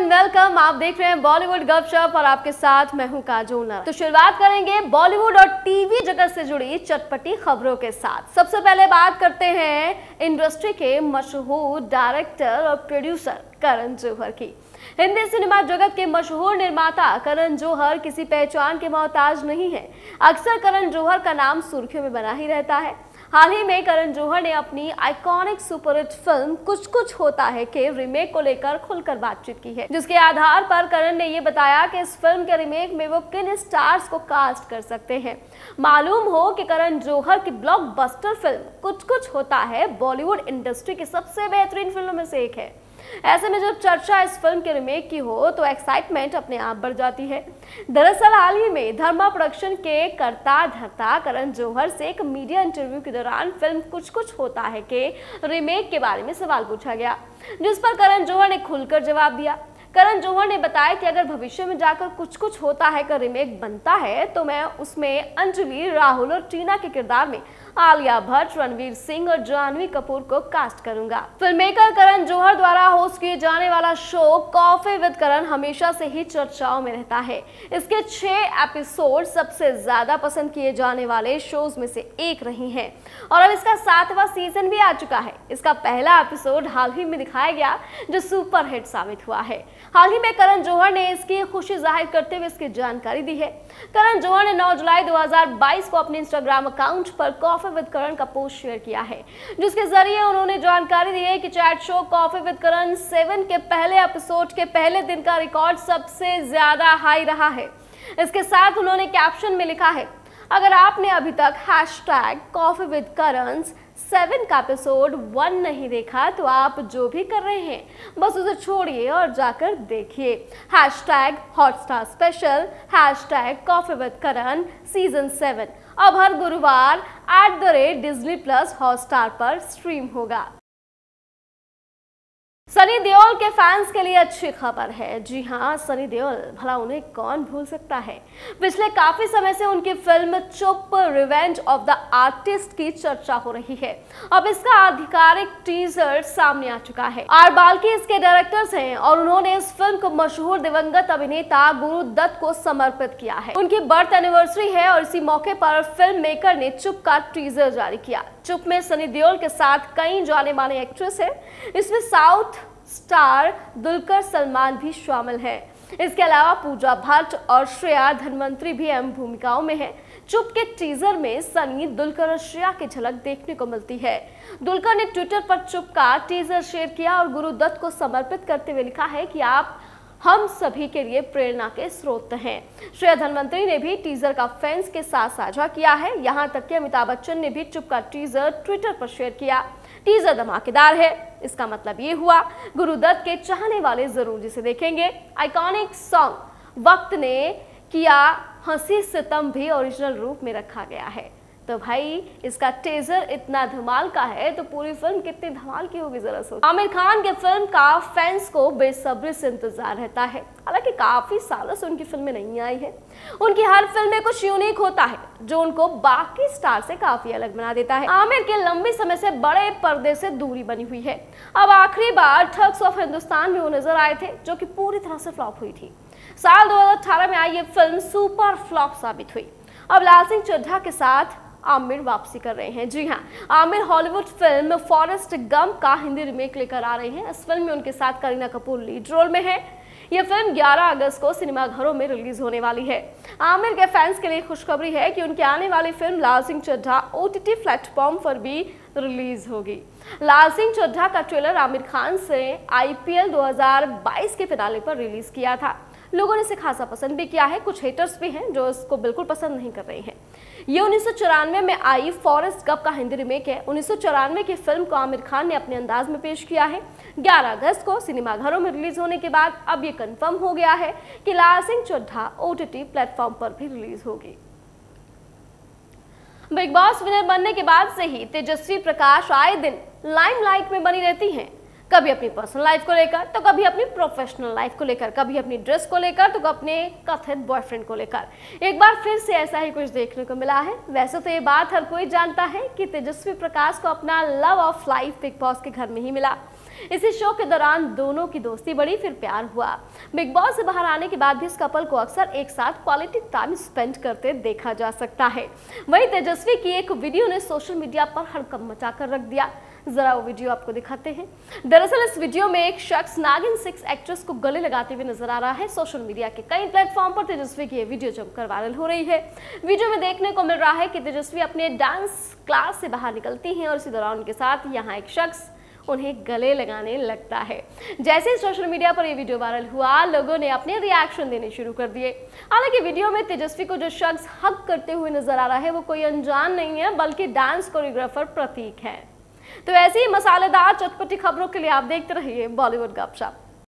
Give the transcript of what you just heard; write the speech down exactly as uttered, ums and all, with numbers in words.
And welcome. आप देख रहे हैं बॉलीवुड गपशप और आपके साथ मैं हूं काजोल। तो शुरुआत करेंगे बॉलीवुड और टीवी जगत से जुड़ी चटपटी खबरों के साथ। सबसे पहले बात करते हैं इंडस्ट्री के मशहूर डायरेक्टर और प्रोड्यूसर करण जौहर की। हिंदी सिनेमा जगत के मशहूर निर्माता करण जौहर किसी पहचान के मोहताज नहीं है। अक्सर करण जौहर का नाम सुर्खियों में बना ही रहता है। हाल ही में करण जौहर ने अपनी आइकॉनिक सुपरहिट फिल्म कुछ कुछ होता है के रीमेक को लेकर खुलकर बातचीत की है, जिसके आधार पर करण ने ये बताया कि इस फिल्म के रीमेक में वो किन स्टार्स को कास्ट कर सकते हैं। मालूम हो कि करण जौहर की ब्लॉकबस्टर फिल्म कुछ कुछ होता है बॉलीवुड इंडस्ट्री की सबसे बेहतरीन फिल्मों में से एक है। ऐसे में जब चर्चा इस फिल्म के रीमेक की हो तो एक्साइटमेंट अपने आप बढ़ जाती है। दरअसल हाल ही में धर्मा प्रोडक्शन के करता धरता करण जौहर से एक मीडिया इंटरव्यू के दौरान फिल्म कुछ कुछ होता है के रीमेक के बारे में सवाल पूछा गया, जिस पर करण जौहर ने खुलकर जवाब दिया। करण जौहर ने बताया कि अगर भविष्य में जाकर कुछ कुछ होता है का रीमेक बनता है तो मैं उसमें अंजलि, राहुल और टीना के किरदार में आलिया भट्ट, रणवीर सिंह और जानवी कपूर को कास्ट करूंगा। फिल्ममेकर करण जौहर द्वारा होस्ट किए जाने वाला शो कॉफी विद करण हमेशा से ही चर्चाओं में रहता है। इसके छह एपिसोड सबसे ज्यादा पसंद किए जाने वाले शोज में से एक रही हैं और अब इसका सातवां सीजन भी आ चुका है। इसका पहला एपिसोड हाल ही में दिखाया गया जो सुपर हिट साबित हुआ है। हाल ही में करण जौहर ने इसकी खुशी जाहिर करते हुए इसकी जानकारी दी है। करण जौहर ने नौ जुलाई दो हज़ार बाईस को अपने इंस्टाग्राम अकाउंट पर कॉफी विद करण का पोस्ट शेयर किया है, जिसके जरिए उन्होंने जानकारी दी है कि chat show coffee with Karan seven के पहले एपिसोड के पहले दिन का रिकॉर्ड सबसे ज्यादा हाई रहा है। इसके साथ उन्होंने कैप्शन में लिखा है, अगर आपने अभी तक hashtag coffee with Karan seven का एपिसोड वन नहीं देखा तो आप जो भी कर रहे हैं बस उसे छोड़िए और जाकर देखिए। Hashtag Hotstar special, hashtag coffee with Karan season seven अब हर गुरुवार at the rate Disney plus Hotstar पर स्ट्रीम होगा। सनी देओल के फैंस के लिए अच्छी खबर है। जी हाँ, सनी देओल, भला उन्हें कौन भूल सकता है। पिछले काफी समय से उनकी फिल्म चुप रिवेंज ऑफ द आर्टिस्ट की चर्चा हो रही है। अब इसका आधिकारिक टीजर सामने आ चुका है। आर बाल्की इसके डायरेक्टर्स हैं और उन्होंने इस फिल्म को मशहूर दिवंगत अभिनेता गुरु दत्त को समर्पित किया है। उनकी बर्थ एनिवर्सरी है और इसी मौके पर फिल्म मेकर ने चुप का टीजर जारी किया। चुप में सनी देओल के साथ कई जाने माने एक्ट्रेस हैं। इसमें साउथ स्टार दुलकर सलमान भी शामिल है। इसके अलावा पूजा भट्ट और श्रेया धनवंतरी भी अहम भूमिकाओं में हैं। चुप के टीजर में सनी, दुलकर और श्रेया की झलक देखने को मिलती है। दुलकर ने ट्विटर पर चुप का टीजर शेयर किया और गुरु दत्त को समर्पित करते हुए लिखा है कि आप हम सभी के लिए प्रेरणा के स्रोत हैं। श्रेया धनवंतरी ने भी टीजर का फैंस के साथ साझा किया है। यहाँ तक कि अमिताभ बच्चन ने भी चुप का टीजर ट्विटर पर शेयर किया। टीजर धमाकेदार है। इसका मतलब ये हुआ गुरु दत्त के चाहने वाले जरूर जिसे देखेंगे। आइकॉनिक सॉन्ग वक्त ने किया हंसी सितम भी ओरिजिनल रूप में रखा गया है। तो भाई इसका टीजर इतना धमाल का है तो पूरी फिल्म कितनी धमाल की होगी जरा सोचो। आमिर खान के फिल्म का फैंस को बेसब्री से इंतजार रहता है। हालांकि काफी सालों से उनकी फिल्में नहीं आई है। उनकी हर फिल्म में कुछ यूनिक होता है जो उनको बाकी स्टार से काफी अलग बना देता है। आमिर के लंबे समय से बड़े पर्दे से दूरी बनी हुई है। अब आखिरी बार ठग्स ऑफ हिंदुस्तान में वो नजर आए थे जो कि पूरी तरह से फ्लॉप हुई थी। साल दो हजार अठारह में आई ये फिल्म सुपर फ्लॉप साबित हुई। अब लाल सिंह चड्ढा के साथ आमिर वापसी कर रहे हैं। जी हाँ, Aamir Hollywood film Forrest Gump का हिंदी रीमेक लेकर आ रहे हैं। इस फिल्म में उनके साथ करीना कपूर लीड रोल में है। यह फिल्म ग्यारह अगस्त को सिनेमाघरों में रिलीज होने वाली है। आमिर के फैंस के लिए खुशखबरी है कि उनकी आने वाली film Laal Singh Chaddha OTT platform पर भी रिलीज होगी। लाल सिंह चड्ढा का ट्रेलर आमिर खान से आईपीएल दो हज़ार बाईस के फिनाले पर रिलीज किया था। लोगों ने इसे खासा पसंद भी किया है। कुछ हेटर्स भी हैं जो इसको बिल्कुल पसंद नहीं कर रहे हैं। ये उन्नीस सौ चौरानवे में आई फॉरेस्ट गंप का हिंदी रीमेक है। उन्नीस सौ चौरानवे की फिल्म को आमिर खान ने अपने अंदाज में पेश किया है। ग्यारह अगस्त को सिनेमाघरों में रिलीज होने के बाद अब ये कंफर्म हो गया है कि लाल सिंह चड्ढा ओटीटी प्लेटफॉर्म पर भी रिलीज होगी। बिग बॉस विनर बनने के बाद से ही तेजस्वी प्रकाश आए दिन लाइमलाइट में बनी रहती हैं। कभी अपनी पर्सनल लाइफ को लेकर तो कभी अपनी प्रोफेशनल लाइफ को लेकर, कभी अपनी ड्रेस को लेकर तो अपने कथित बॉयफ्रेंड को लेकर। एक बार फिर से ऐसा ही कुछ देखने को मिला है। वैसे तो ये बात हर कोई जानता है कि तेजस्वी प्रकाश को अपना love of life Bigg Boss के घर में ही मिला। इसी शो के दौरान दोनों की दोस्ती बढ़ी, फिर प्यार हुआ। बिग बॉस से बाहर आने के बाद भी इस कपल को अक्सर एक साथ क्वालिटी टाइम स्पेंड करते देखा जा सकता है। वहीं तेजस्वी की एक वीडियो ने सोशल मीडिया पर हड़कंप मचाकर रख दिया। जरा वो वीडियो आपको दिखाते हैं। दरअसल इस वीडियो में एक शख्स नागिन सिक्स एक्ट्रेस को गले लगाते हुए नजर आ रहा है। सोशल मीडिया के कई प्लेटफॉर्म पर तेजस्वी की ये वीडियो जमकर वायरल हो रही है। वीडियो में देखने को मिल रहा है कि तेजस्वी अपने डांस क्लास से बाहर निकलती हैं और इसी दौरान उनके साथ यहाँ एक शख्स उन्हें गले लगाने लगता है। जैसे ही सोशल मीडिया पर यह वीडियो वायरल हुआ, लोगों ने अपने रिएक्शन देने शुरू कर दिए। हालांकि वीडियो में तेजस्वी को जो शख्स हक करते हुए नजर आ रहा है वो कोई अनजान नहीं है, बल्कि डांस कोरियोग्राफर प्रतीक है। तो ऐसी ही मसालेदार चटपटी खबरों के लिए आप देखते रहिए बॉलीवुड गपशप।